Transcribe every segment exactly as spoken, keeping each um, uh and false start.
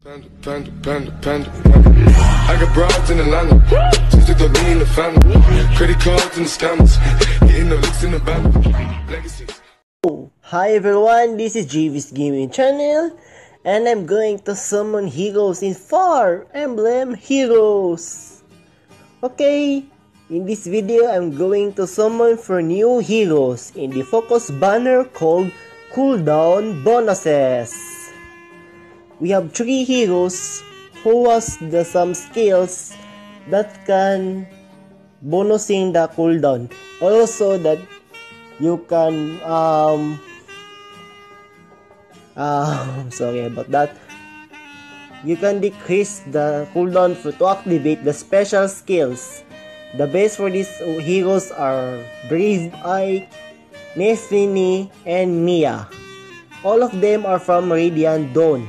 Panda, panda, panda, panda, panda. I got broads in Atlanta. Just to throw me in the family. Credit cards and the scammers. Getting the licks in the band. Legacies. Oh, hi everyone, this is J V's Gaming Channel, and I'm going to summon heroes in Fire Emblem Heroes. Okay, in this video I'm going to summon for new heroes in the focus banner called Cooldown Bonuses. We have three heroes who has the some skills that can bonusing the cooldown. Also that you can um uh, sorry about that. You can decrease the cooldown for to activate the special skills. The base for these heroes are Brave Ike, Nephenee, and Mia. All of them are from Radiant Dawn.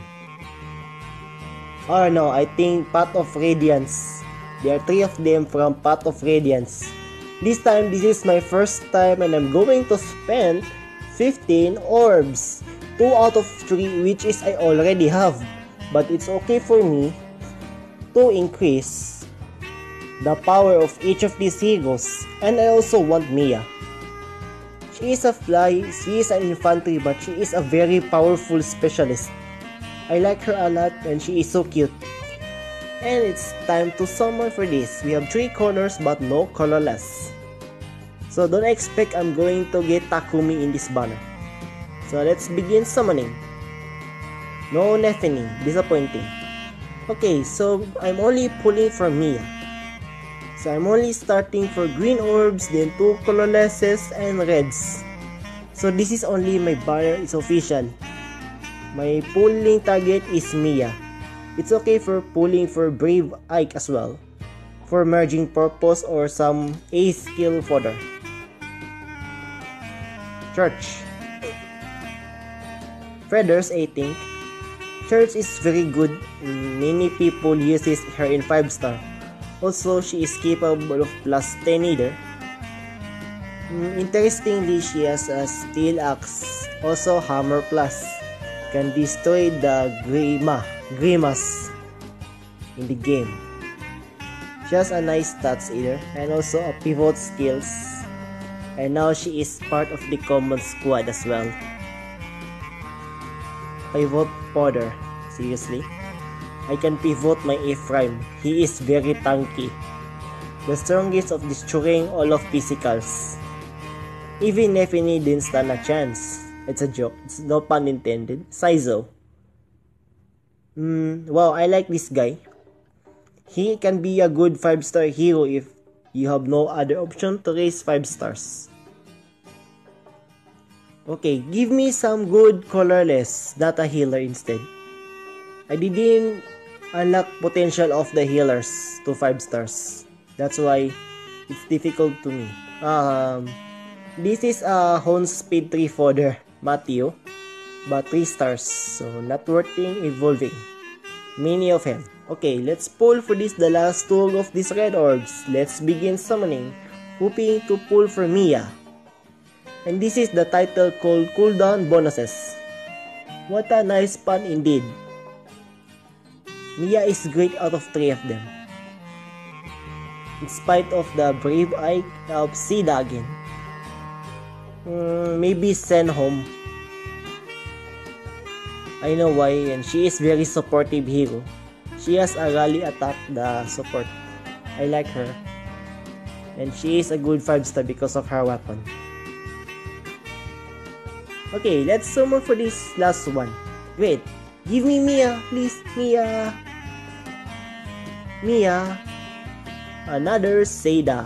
Or no, I think Path of Radiance. There are three of them from Path of Radiance. This time, this is my first time and I'm going to spend fifteen orbs. two out of three which is I already have. But it's okay for me to increase the power of each of these heroes. And I also want Mia. She is a fly, she is an infantry, but she is a very powerful specialist. I like her a lot and she is so cute. And it's time to summon for this. We have three colors but no colorless. So don't expect I'm going to get Takumi in this banner. So let's begin summoning. No Nephenee, disappointing. Okay, so I'm only pulling for Mia. So I'm only starting for green orbs, then two colorlesses and reds. So this is only my banner, it's official. My pulling target is Mia. It's okay for pulling for Brave Ike as well, for merging purpose or some A skill fodder. Church. Feathers, I think. Church is very good. Many people uses her in five star. Also, she is capable of plus ten either. Interestingly, she has a steel axe. Also, hammer plus. Can destroy the grima, grimace in the game. She has a nice stats either, and also a pivot skills. And now she is part of the common squad as well. Pivot fodder, seriously. I can pivot my Ephraim. He is very tanky. The strongest of destroying all of physicals. Even Nephenee didn't stand a chance. It's a joke. It's no pun intended. Saizo. Mm, wow, I like this guy. He can be a good five star hero if you have no other option to raise five stars. Okay, give me some good colorless, not a healer instead. I didn't unlock potential of the healers to five stars. That's why it's difficult to me. Um, this is a Hone Speed three fodder. Matthew, but three stars, so not working, evolving. Many of them. Okay, let's pull for this the last two of these red orbs. Let's begin summoning, hoping to pull for Mia. And this is the title called Cooldown Bonuses. What a nice pun indeed. Mia is great out of three of them. In spite of the Brave Ike of Sida again. Mm, maybe send home. I know why, and she is very supportive hero. She has a rally attack the support. I like her. And she is a good five star because of her weapon. Okay, let's summon for this last one. Wait, give me Mia, please, Mia. Mia. Another Seda.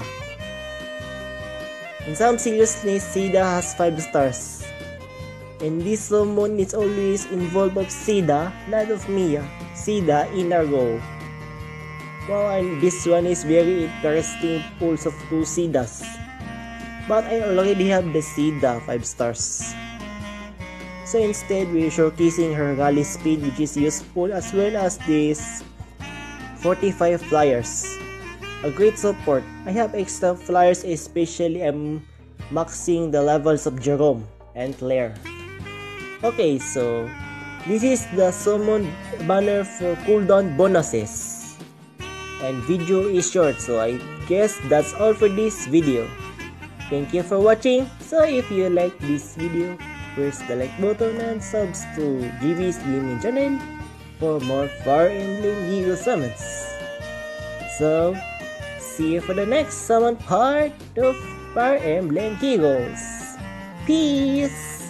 In some seriousness, Seda has five stars. And this summon is always involved of Seda, not of Mia. Seda in a row. Wow, and this one is very interesting pulls of two Sedas. But I already have the Seda five stars. So instead, we're showcasing her rally speed, which is useful, as well as this forty-five flyers. A great support. I have extra flyers, especially I'm maxing the levels of Jerome and Claire. Okay, so This is the summon banner for cooldown bonuses. And video is short, so I guess that's all for this video. Thank you for watching. So if you like this video, press the like button and subs to G V's gaming channel for more Fire Emblem Eagle summons. So see you for the next summon part of Fire Emblem Eagles. Peace!